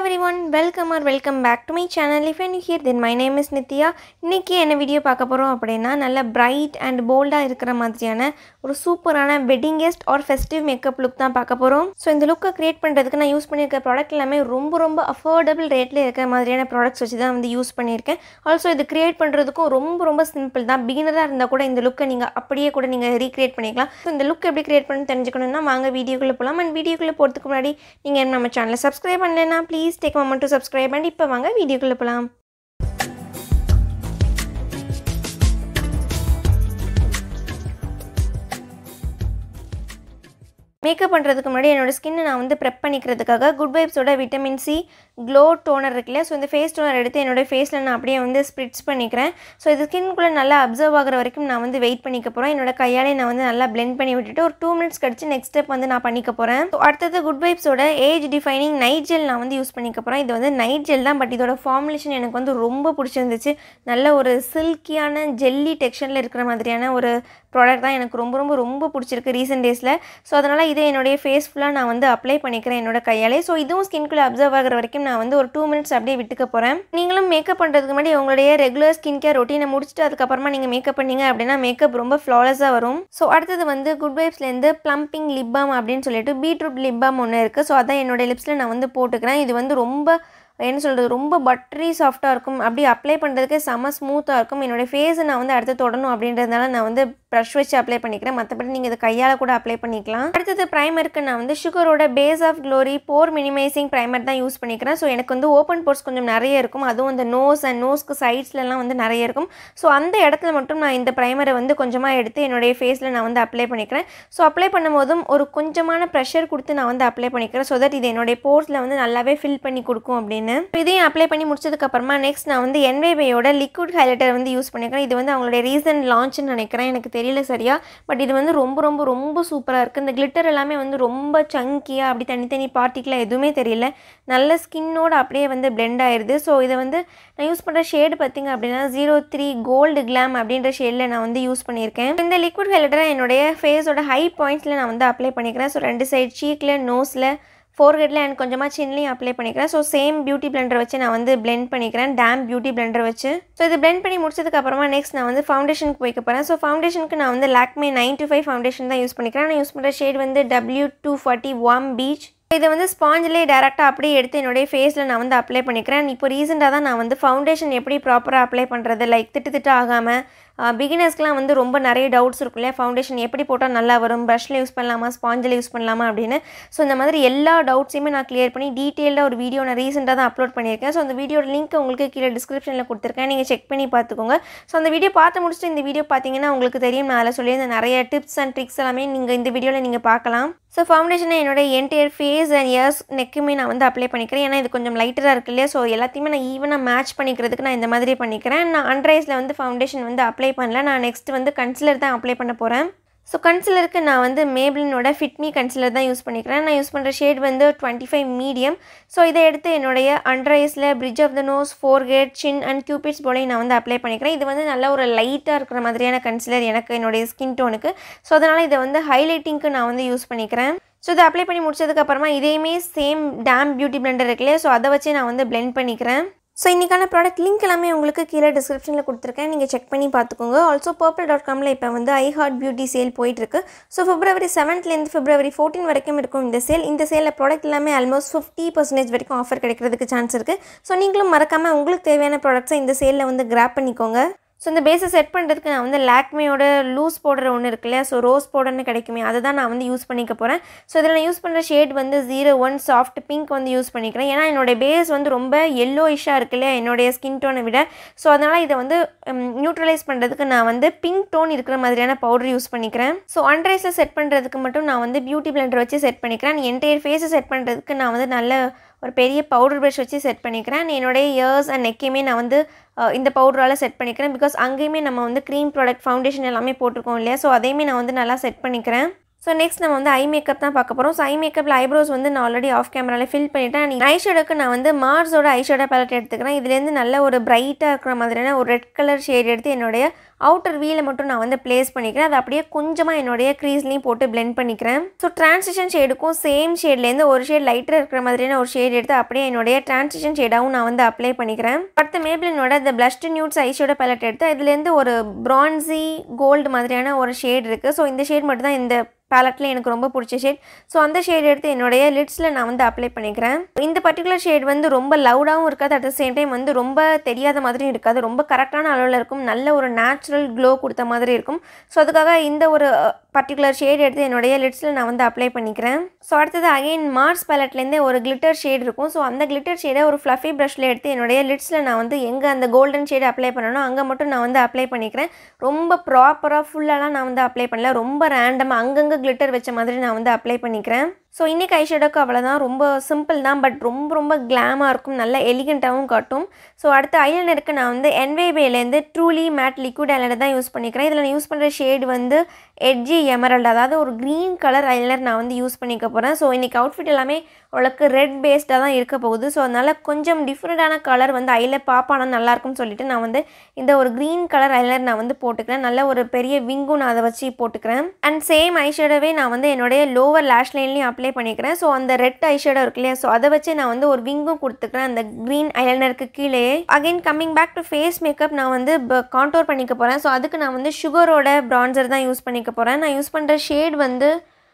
everyone, welcome back to my channel. If you're new here, then my name is Nithya. இன்னைக்கு என்ன video பார்க்க போறோம் அப்படினா நல்ல bright and bold இருக்கிற மாதிரியான ஒரு சூப்பரான weddingest or festive makeup look தான் பார்க்க போறோம். சோ இந்த லுக்க கிரியேட் பண்றதுக்கு நான் யூஸ் பண்ணிருக்க ப்ராடக்ட் எல்லாமே ரொம்ப affordable ரேட்ல இருக்கிற மாதிரியான ப்ராடக்ட்ஸ் வச்சு தான் வந்து யூஸ் பண்ணிருக்கேன். ஆல்சோ இது கிரியேட் பண்றதுக்கும் ரொம்ப சிம்பிள் தான். பிகினரா இருந்தா கூட இந்த லுக்க நீங்க அப்படியே கூட நீங்க ரீக்ரியேட் பண்ணிக்கலாம். சோ இந்த லுக் எப்படி கிரியேட் பண்ணனும் தெரிஞ்சுக்கணும்னா வாங்க வீடியோக்குள்ள போலாம். and வீடியோக்குள்ள போறதுக்கு முன்னாடி நீங்க நம்ம சேனலை subscribe பண்ணலனா please take a moment to subscribe and இப்ப வாங்க வீடியோக்குள்ள போலாம். மேக்கப் பண்றதுக்கு முன்னாடி என்னோட ஸ்கின் நான் வந்து prep பண்ணிக்கிறதுக்காக குட் வைப்ஸோட விட்டமின் சி க்ளோ டோனர் இருக்குல சோ இந்த ஃபேஸ் டோனர் எடுத்து என்னோட ஃபேஸ்ல நான் அப்படியே வந்து ஸ்ப்ரிட்ஸ் பண்ணிக்கிறேன். சோ இது ஸ்கின்க்குள்ள நல்லா அப்சர்வ் ஆகுற வரைக்கும் நான் வந்து வெயிட் பண்ணிக்க போறேன். என்னோட கையாலே நான் வந்து நல்லா blend பண்ணி விட்டுட்டு ஒரு 2 minutes கழிச்சு நெக்ஸ்ட் ஸ்டெப் வந்து நான் பண்ணிக்க போறேன். சோ அடுத்து குட் வைப்ஸோட ஏஜ் டிஃபைனிங் நைட் ஜெல் நான் வந்து யூஸ் பண்ணிக்க போறேன். இது வந்து நைட் ஜெல் தான், பட் இதோட ஃபார்முலேஷன் எனக்கு வந்து ரொம்ப பிடிச்சிருந்துச்சு. நல்ல ஒரு சில்கியான ஜெல்லி டெக்ஸ்சர்ல இருக்கிற மாதிரியான ஒரு ப்ராடக்ட் தான் எனக்கு ரொம்ப பிடிச்சிருக்கு ரீசன்ட் டேஸ்ல. சோ அதனால இதை என்னோட ஃபேஸ் ஃபுல்லா நான் வந்து அப்ளை பண்ணிக்கிறேன் என்னோட கையாலே. சோ இதுவும் ஸ்கின்க்குள்ள அப்சர்வ் ஆகுற வரைக்கும் நான் வந்து ஒரு 2 minutes அப்படியே விட்டுக்க போறேன். நீங்களும் மேக்கப் பண்றதுக்கு முன்னாடி உங்களுடைய ரெகுலர் ஸ்கின் கேர் ரொட்டீனை முடிச்சிட்டு அதுக்கு அப்புறமா நீங்க மேக்கப் பண்ணீங்க அப்படினா மேக்கப் ரொம்ப ஃப்ளாலஸா வரும். சோ அடுத்து வந்து குட் வைப்ஸ்ல இருந்து Plumping லிப் பாம் அப்படினு சொல்லிட்டு பீட்ரூட் லிப் பாம் ஒன்னு இருக்கு. சோ அத என்னோட லிப்ஸ்ல நான் வந்து போட்டுக்கிறேன். இது வந்து ரொம்ப என்ன சொல்றது ரொம்ப பட்டரி சாஃப்ட்டா இருக்கும். அப்படி அப்ளை பண்றதுக்கு செம ஸ்மூத்தா இருக்கும். என்னோட ஃபேஸ் நான் வந்து அடுத்து தொடணும் அப்படின்றதுனால நான் வந்து பிரஷ் வச்சு அப்ளை பண்ணிக்கிறேன். மத்தபடி நீங்க இத கையால கூட அப்ளை பண்ணிக்கலாம். அடுத்து பிரைமருக்கு நான் வந்து சுகரோட base of glory pore minimising primer தான் யூஸ் பண்ணிக்கிறேன். சோ எனக்கு வந்து ஓபன் போர்ஸ் கொஞ்சம் நிறைய இருக்கும். அதுவும் அந்த நோஸ் அண்ட் நோஸ்க்கு சைட்ஸ்ல எல்லாம் வந்து நிறைய இருக்கும். சோ அந்த இடத்துல மட்டும் நான் இந்த பிரைமரை வந்து கொஞ்சமா எடுத்து என்னோட ஃபேஸ்ல நான் வந்து அப்ளை பண்ணிக்கிறேன். சோ அப்ளை பண்ணும்போதும் ஒரு கொஞ்சமான பிரஷர் கொடுத்து நான் வந்து அப்ளை பண்ணிக்கிறேன். சோ தட் இது என்னோட போர்ஸ்ல வந்து நல்லாவே ஃபில் பண்ணி கொடுக்கும் அப்படின்னு. இதையும் அப்ளை பண்ணி முடிச்சதுக்கு அப்புறமா நெக்ஸ்ட் நான் வந்து என்வையோட லிக்விட் ஹைலைட்டர் வந்து யூஸ் பண்ணிக்கிறேன். இது வந்து அவங்களுடைய ரீசன்ட் லான்ச்னு நினைக்கிறேன், எனக்கு தெரியல சரியா, பட் இது வந்து ரொம்ப சூப்பரா இருக்கு. இந்த கிளிட்டர் எல்லாமே வந்து ரொம்ப சங்கியா அப்படி தனித்தனி பார்ட்டிக்கலா எதுவுமே தெரியல, நல்ல ஸ்கின்னோட அப்படியே வந்து பிளெண்ட் ஆயிருது. ஸோ இதை வந்து நான் யூஸ் பண்ணுற ஷேடு பார்த்தீங்க அப்படின்னா 03 கோல்டு கிளாம் அப்படின்ற ஷேடில் நான் வந்து யூஸ் பண்ணியிருக்கேன். இந்த லிக்விட் ஹைலைட்டரை என்னுடைய ஃபேஸோட ஹை பாயிண்ட்ஸில் நான் வந்து அப்ளை பண்ணிக்கிறேன். ஸோ 2 சைட் சீக்கில், நோஸில், ஃபோர்ஹெட்ல அண்ட் கொஞ்சமாக சின்லையும் அப்ளை பண்ணிக்கிறேன். ஸோ சேம் பியூட்டி பிளெண்டர் வச்சு நான் வந்து பிளெண்ட் பண்ணிக்கிறேன், டேம் பியூட்டி பிளெண்டர் வச்சு. ஸோ இது பிளெண்ட் பண்ணி முடிச்சதுக்கு அப்புறமா நெக்ஸ்ட் நான் வந்து ஃபவுண்டேஷனுக்கு போய்க்க போகிறேன். ஸோ ஃபவுண்டேஷனுக்கு நான் வந்து Lakme 925 ஃபவுண்டேஷன் தான் யூஸ் பண்ணிக்கிறேன். நான் யூஸ் பண்ணுற ஷேட் வந்து W240 வார்ம் பீச். இதை வந்து ஸ்பாஞ்சிலே டேரெக்டாக அப்படியே எடுத்து என்னுடைய ஃபேஸில் நான் வந்து அப்ளை பண்ணிக்கிறேன். இப்போ ரீசெண்டாக தான் நான் வந்து ஃபவுண்டேஷன் எப்படி ப்ராப்பராக அப்ளை பண்ணுறது, லைக் திட்டு ஆகாமல். பிகினர்ஸ்க்குலாம் வந்து ரொம்ப நிறைய டவுட்ஸ் இருக்கும் இல்லையா, ஃபவுண்டேஷன் எப்படி போட்டால் நல்லா வரும், ப்ரஷில் யூஸ் பண்ணலாமா, ஸ்பாஞ்சில் யூஸ் பண்ணலாமா அப்படின்னு. ஸோ இந்த மாதிரி எல்லா டவுட்ஸையுமே நான் கிளியர் பண்ணி டீட்டெயிலாக ஒரு வீடியோ நான் ரீசெண்டாக தான் அப்லோட் பண்ணியிருக்கேன். ஸோ அந்த வீடியோட லிங்க் உங்களுக்கு கீழே டிஸ்கிரிப்ஷனில் கொடுத்துருக்கேன், நீங்கள் செக் பண்ணி பார்த்துக்கோங்க. ஸோ அந்த வீடியோ பார்த்து முடிச்சுட்டு இந்த வீடியோ பார்த்தீங்கன்னா உங்களுக்கு தெரியும், நான் அதில் சொல்லியிருந்த நிறைய டிப்ஸ் அண்ட் ட்ரிக்ஸ் எல்லாமே நீங்கள் இந்த வீடியோவில் நீங்கள் பார்க்கலாம். ஸோ ஃபவுண்டேஷனை என்னோட என்டையர் ஃபேஸ் அண்ட் இயர்ஸ் நெக்குமே நான் வந்து அப்ளை பண்ணிக்கிறேன். ஏன்னா இது கொஞ்சம் லைட்டராக இருக்கு இல்லையா, ஸோ எல்லாத்தையுமே நான் ஈவனாக மேட்ச் பண்ணிக்கிறதுக்கு நான் இந்த மாதிரி பண்ணிக்கிறேன். நான் அண்டர் ஐஸில் வந்து ஃபவுண்டேஷன் வந்து அப்ளை பண்ணல, நான் நெக்ஸ்ட் வந்து கன்சிலர் தான் அப்ளை பண்ண போகிறேன். ஸோ கன்சிலருக்கு நான் வந்து மேபிளினோட ஃபிட்மி கன்சிலர் தான் யூஸ் பண்ணிக்கிறேன். நான் யூஸ் பண்ணுற ஷேட் வந்து 25 மீடியம். ஸோ இதை எடுத்து என்னுடைய அண்டர் ஐஸில், bridge of the nose, forehead, chin and cupid's போலையும் நான் வந்து அப்ளை பண்ணிக்கிறேன். இது வந்து நல்ல ஒரு லைட்டாக இருக்கிற மாதிரியான கன்சிலர் எனக்கு என்னுடைய ஸ்கின் டோனுக்கு. ஸோ அதனால் இதை வந்து ஹைலைட்டிங்க்கு நான் வந்து யூஸ் பண்ணிக்கிறேன். ஸோ இதை அப்ளை பண்ணி முடிச்சதுக்கப்புறமா இதையுமே சேம் டேம் பியூட்டி பிளெண்டர் இருக்கு இல்லையா, ஸோ அதை வச்சு நான் வந்து பிளெண்ட் பண்ணிக்கிறேன். ஸோ இன்றைக்கான ப்ராடக்ட் லிங்க் எல்லாமே உங்களுக்கு கீழே டிஸ்கிரிப்ஷனில் கொடுத்துருக்கேன், நீங்கள் செக் பண்ணி பார்த்துக்கோங்க. ஆல்சோ purple.comல இப்போ வந்து ஐ ஹார்ட் பியூட்டி சேல் போயிட்டுருக்கு. ஸோ February 7th February 14 வரைக்கும் இருக்கும் இந்த சேல். இந்த சேலில் ப்ராடக்ட் எல்லாமே ஆல்மோஸ்ட் 50% வரைக்கும் ஆஃபர் கிடைக்கிறதுக்கு சான்ஸ் இருக்குது. ஸோ நீங்களும் மறக்காமல் உங்களுக்கு தேவையான ப்ராடக்ட்ஸை இந்த சேலில் வந்து கிராப் பண்ணிக்கோங்க. ஸோ இந்த பேஸை செட் பண்ணுறதுக்கு நான் வந்து லாக்மேயோட லூஸ் பவுடர் ஒன்று இருக்கு இல்லையா, ஸோ ரோஸ் பவுடர்னு கிடைக்குமே, அதை தான் நான் வந்து யூஸ் பண்ணிக்க போகிறேன். ஸோ இதில் நான் யூஸ் பண்ணுற ஷேட் வந்து 01 சாஃப்ட் பிங்க் வந்து யூஸ் பண்ணிக்கிறேன். ஏன்னா என்னோடய பேஸ் வந்து ரொம்ப எல்லோயிஷாக இருக்கு இல்லையா என்னுடைய ஸ்கின் டோனை விட. ஸோ அதனால் இதை வந்து நியூட்ரலைஸ் பண்ணுறதுக்கு நான் வந்து பிங்க் டோன் இருக்கிற மாதிரியான பவுடர் யூஸ் பண்ணிக்கிறேன். ஸோ அண்டர் ஐஸில் செட் பண்ணுறதுக்கு மட்டும் நான் வந்து பியூட்டி பிளெண்டர் வச்சு செட் பண்ணிக்கிறேன். என்டையர் ஃபேஸை செட் பண்ணுறதுக்கு நான் வந்து நல்ல ஒரு பெரிய பவுடர் ப்ரஷ் வச்சு செட் பண்ணிக்கிறேன். என்னுடைய இயர்ஸ் அண்ட் நெக்கையுமே நான் வந்து இந்த பவுடரால் செட் பண்ணிக்கிறேன். பிகாஸ் அங்கேயுமே நம்ம வந்து க்ரீம் ப்ராடக்ட் ஃபவுண்டேஷன் எல்லாமே போட்டிருக்கோம் இல்லையா, ஸோ அதையுமே நான் வந்து நல்லா செட் பண்ணிக்கிறேன். ஸோ நெக்ஸ்ட் நம்ம வந்து ஐ மேக்கப் தான் பார்க்க போகிறோம். ஸோ ஐ மேக்கப்பில் ஐப்ரோஸ் வந்து நான் ஆல்ரெடி ஆஃப் கேமராவில் ஃபில் பண்ணிவிட்டேன். ஐஷேடோக்கு நான் வந்து மார்ஸோட ஐஷேடோ பேலட் எடுத்துக்கிறேன். இதுலேருந்து நல்ல ஒரு பிரைட்டாக இருக்கிற மாதிரியான ஒரு ரெட் கலர் ஷேட் எடுத்து என்னுடைய அவுட்டர் வீலை மட்டும் நான் வந்து ப்ளேஸ் பண்ணிக்கிறேன். அது அப்படியே கொஞ்சமாக என்னுடைய க்ரீஸ்லையும் போட்டு பிளெண்ட் பண்ணிக்கிறேன். ஸோ ட்ரான்சிஷன் ஷேடுக்கும் சேம் ஷேட்லேருந்து ஒரு ஷேட் லைட்டராக இருக்கிற மாதிரியான ஒரு ஷேட் எடுத்து அப்படியே என்னுடைய ட்ரான்சிஷன் ஷேடாகவும் நான் வந்து அப்ளை பண்ணிக்கிறேன். அடுத்து மேப்ளினோட இந்த பிளஷ்டு நியூட்ஸ் ஐஷேடோ பேலட் எடுத்து இதுலேருந்து ஒரு ப்ரான்ஸி கோல்டு மாதிரியான ஒரு ஷேட் இருக்குது. ஸோ இந்த ஷேட் மட்டும் தான் இந்த பேலட்டில் எனக்கு ரொம்ப பிடிச்ச ஷேட். ஸோ அந்த ஷேட் எடுத்து என்னுடைய லிட்ஸில் நான் வந்து அப்ளை பண்ணிக்கிறேன். இந்த பர்டிகுலர் ஷேட் வந்து ரொம்ப லவுடாகவும் இருக்காது, அட் த சேம் டைம் வந்து ரொம்ப தெரியாத மாதிரியும் இருக்காது. ரொம்ப கரெக்டான அளவில் இருக்கும், நல்ல ஒரு நேச்சுரல் க்ளோ கொடுத்த மாதிரி இருக்கும். ஸோ அதுக்காக இந்த ஒரு பர்டிகுலர் ஷேட் எடுத்து என்னுடைய லிட்ஸில் நான் வந்து அப்ளை பண்ணிக்கிறேன். ஸோ அடுத்தது அகைன் மார்ஸ் பேலட்லேருந்தே ஒரு கிளிட்டர் ஷேட் இருக்கும். ஸோ அந்த கிளிட்டர் ஷேடை ஒரு ஃப்ளஃபி ப்ரஷில் எடுத்து என்னுடைய லிட்ஸில் நான் வந்து எங்கே அந்த கோல்டன் ஷேடு அப்ளை பண்ணணும் அங்கே மட்டும் நான் வந்து அப்ளை பண்ணிக்கிறேன். ரொம்ப ப்ராப்பராக ஃபுல்லாலாம் நான் வந்து அப்ளை பண்ணல, ரொம்ப ரேண்டமாக அங்கங்கே கிளிட்டர் வச்ச மாதிரி நான் வந்து அப்ளை பண்ணிக்கிறேன். ஸோ இன்றைக்கி ஐஷேடோக்கு அவ்வளோதான், ரொம்ப சிம்பிள் தான், பட் ரொம்ப ரொம்ப கிளாமாக இருக்கும், நல்ல எலிகண்ட்டாகவும் காட்டும். ஸோ அடுத்து ஐலைனருக்கு நான் வந்து என்வேபேலேருந்து ட்ரூலி மேட் லிக்விட் ஐலைனர் தான் யூஸ் பண்ணிக்கிறேன். இதில் நான் யூஸ் பண்ணுற ஷேட் வந்து எட்ஜி எமரல்ட், அதாவது ஒரு க்ரீன் கலர் ஐலைனர் நான் வந்து யூஸ் பண்ணிக்க போகிறேன். ஸோ இன்றைக்கி அவுட்ஃபிட் எல்லாமே அவளுக்கு ரெட் பேஸ்டாக தான் இருக்க போகுது. ஸோ அதனால் கொஞ்சம் டிஃப்ரெண்ட்டான கலர் வந்து ஐயில் பாப்பானா நல்லாயிருக்கும்னு சொல்லிட்டு நான் வந்து இந்த ஒரு க்ரீன் கலர் ஐலைனர் நான் வந்து போட்டுக்கிறேன். நல்ல ஒரு பெரிய விங்கும் நான் அதை வச்சு போட்டுக்கிறேன். அண்ட் சேம் ஐஷேடோவே நான் வந்து என்னுடைய லோவர் லேஷ் லைன்லேயும் அப்ளை பண்ணிக்கிறேன். ஸோ அந்த ரெட் ஐஷேடோ இருக்கு இல்லையா, ஸோ அதை வச்சு நான் வந்து ஒரு விங்கும் கொடுத்துக்கிறேன் அந்த க்ரீன் ஐலைனருக்கு கீழே. Again coming back to face makeup, நான் வந்து கான்டோர் பண்ணிக்க போகிறேன். ஸோ அதுக்கு நான் வந்து சுகரோட ப்ரான்சர் தான் யூஸ் பண்ணிக்க போகிறேன். நான் யூஸ் பண்ணுற ஷேட் வந்து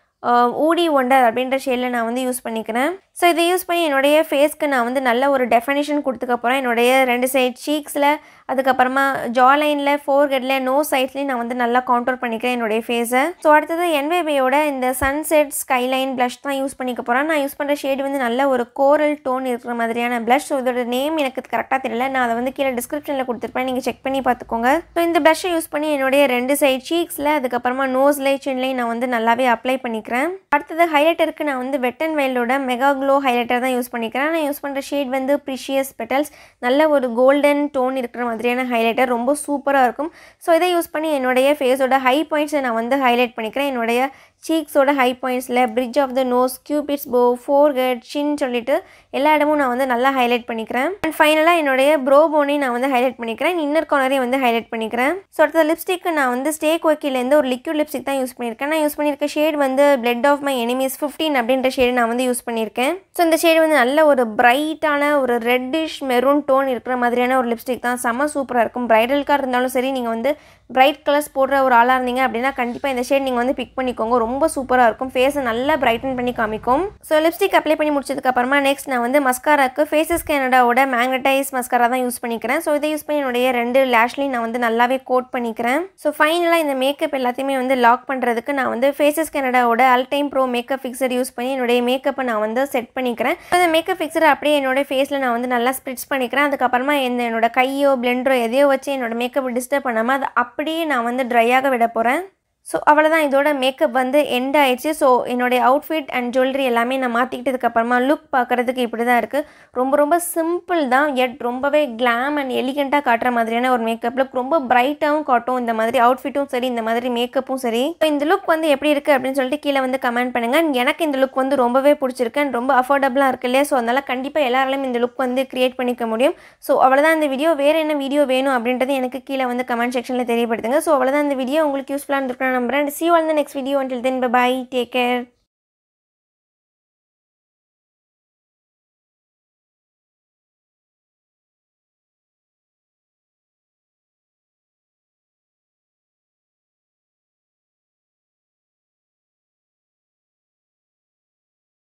ஊடி ஒண்டர் அப்படின்ற ஷேடில் நான் வந்து யூஸ் பண்ணிக்கிறேன். ஸோ இதை யூஸ் பண்ணி என்னுடைய ஃபேஸ்க்கு நான் வந்து நல்ல ஒரு டெஃபினேஷன் கொடுத்துக்க போகிறேன். என்னுடைய 2 சைட் சீக்ஸில், அதுக்கப்புறமா ஜா லைனில், ஃபோர்ஹெட்டில், நோ சைட்ஸ்லேயும் நான் வந்து நல்லா கான்டோர் பண்ணிக்கிறேன் என்னுடைய ஃபேஸை. ஸோ அடுத்தது என்வேபேயோட இந்த சன்செட் ஸ்கைலைன் ப்ளஷ் தான் யூஸ் பண்ணிக்க போகிறேன். நான் யூஸ் பண்ணுற ஷேடு வந்து நல்ல ஒரு கோரல் டோன் இருக்கிற மாதிரியான ப்ளஷ். ஸோ இதோட நேம் எனக்கு கரெக்டாக தெரியல, நான் அதை வந்து கீழே டிஸ்கிரிப்ஷனில் கொடுத்துருப்பேன், நீங்கள் செக் பண்ணி பார்த்துக்கோங்க. ஸோ இந்த ப்ளஷ்ஷை யூஸ் பண்ணி என்னுடைய 2 சைட் சீக்ஸில், அதுக்கப்புறமா நோஸ்லேயும் சின்லேயும் நான் வந்து நல்லாவே அப்ளை பண்ணிக்கிறேன். அடுத்தது ஹைலைட்டருக்கு நான் வந்து வெட் அண்ட் வைல்டோட மெகா க்ளோ ஹைலைட்டர் தான் யூஸ் பண்ணிக்கிறேன். நான் யூஸ் பண்ணுற ஷேட் வந்து ப்ரிஷியஸ் பெட்டல்ஸ், நல்ல ஒரு கோல்டன் டோன் இருக்கிற மாதிரியான ஹைலைட்டர், ரொம்ப சூப்பராக இருக்கும். ஸோ இதை யூஸ் பண்ணி என்னுடைய ஃபேஸோட ஹை பாயிண்ட்ஸை நான் வந்து ஹைலைட் பண்ணிக்கிறேன். என்னுடைய சீக்ஸோட ஹை பாயிண்ட்ஸில், bridge of the nose, cupid's bow, forehead, சின் சொல்லிட்டு எல்லா இடமும் நான் வந்து நல்லா ஹைலைட் பண்ணிக்கிறேன். அண்ட் ஃபைனலாக என்னுடைய ப்ரோ போனையும் நான் வந்து ஹைலைட் பண்ணிக்கிறேன், இன்னர் கார்னரையும் வந்து ஹைலைட் பண்ணிக்கிறேன். ஸோ அடுத்த லிப்ஸ்டிக்கு நான் வந்து ஸ்டேக் ஒக்கிலேருந்து ஒரு லிக்விட் லிப்ஸ்டிக் தான் யூஸ் பண்ணியிருக்கேன். நான் யூஸ் பண்ணியிருக்க ஷேட் வந்து பிளட் ஆஃப் மை எனிமீஸ் 15 அப்படின்ற ஷேடு நான் வந்து யூஸ் பண்ணியிருக்கேன். ஸோ இந்த ஷேடு வந்து நல்ல ஒரு பிரைட்டான ஒரு ரெட்டிஷ் மெரூன் டோன் இருக்கிற மாதிரியான ஒரு லிப்ஸ்டிக் தான், செம்ம சூப்பராக இருக்கும். பிரைடலுக்காக இருந்தாலும் சரி, நீங்கள் வந்து பிரைட் கலர்ஸ் போடுற ஒரு ஆளாக இருந்தீங்க அப்படின்னா கண்டிப்பாக இந்த ஷேட் நீங்கள் வந்து பிக் பண்ணிக்கோங்க, ரொம்ப சூப்பராக இருக்கும், ஃபேஸை நல்லா பிரைட்டன் பண்ணி காமிக்கும். ஸோ லிப்ஸ்டிக் அப்ளை பண்ணி முடிச்சதுக்கப்புறமா நெக்ஸ்ட் நான் வந்து மஸ்காராக்கு ஃபேஸஸ் கேனடாவோட மேக்னடைஸ் மஸ்காரா தான் யூஸ் பண்ணிக்கிறேன். ஸோ இதை யூஸ் பண்ணி என்னுடைய 2 லேஷ்லையும் நான் வந்து நல்லாவே கோட் பண்ணிக்கிறேன். ஸோ ஃபைனலாக இந்த மேக்கப் எல்லாத்தையுமே வந்து லாக் பண்ணுறதுக்கு நான் வந்து ஃபேஸஸ் கேனடாவோட all time pro makeup fixer use பண்ணி என்னுடைய மேக்கப்பை நான் வந்து செட் பண்ணிக்கிறேன். அந்த மேக்கப் ஃபிக்சரை அப்படியே என்னோட ஃபேஸில் நான் வந்து நல்லா ஸ்ப்ரிட்ஸ் பண்ணிக்கிறேன். அதுக்கப்புறமா என்னோட கையோ பிளெண்டரோ எதையோ வச்சு என்னோட மேக்கப்பை டிஸ்டர்ப் பண்ணாமல் அதை அப்படியே நான் வந்து ட்ரையாக விட போகிறேன். ஸோ அவ்வளோதான், இதோட மேக்கப் வந்து எண்ட் ஆயிடுச்சு. ஸோ என்னுடைய அவுட்ஃபிட் அண்ட் ஜுவல்லரி எல்லாமே நான் மாற்றிக்கிட்டதுக்கப்புறமா லுக் பார்க்குறதுக்கு இப்படி தான் இருக்குது. ரொம்ப ரொம்ப சிம்பிள் தான், எட் ரொம்பவே கிளாம் அண்ட் எலிகண்ட்டாக காட்டுற மாதிரியான ஒரு மேக்கப் லுக், ரொம்ப பிரைட்டாகவும் காட்டும் இந்த மாதிரி அவுட்ஃபிட்டும் சரி, இந்த மாதிரி மேக்கப்பும் சரி. ஸோ இந்த லுக் வந்து எப்படி இருக்குது அப்படின்னு சொல்லிட்டு கீழே வந்து கமெண்ட் பண்ணுங்கள். எனக்கு இந்த லுக் வந்து ரொம்பவே பிடிச்சிருக்கு அண்ட் ரொம்ப அஃபோர்டபுளாக இருக்குது இல்லையா. ஸோ அதனால் கண்டிப்பாக எல்லாராலையும் இந்த லுக் வந்து க்ரியேட் பண்ணிக்க முடியும். ஸோ அவ்வளோதான் இந்த வீடியோ. வேறு என்ன வீடியோ வேணும் அப்படின்றது எனக்கு கீழே வந்து கமெண்ட் செக்ஷனில் தெரியப்படுத்துங்க. ஸோ அவ்வளோதான் இந்த வீடியோ, உங்களுக்கு யூஸ்ஃபுல்லாக இருந்திருக்கணும் நம்புறேன். See you all in the next video. Until then, bye bye, take care.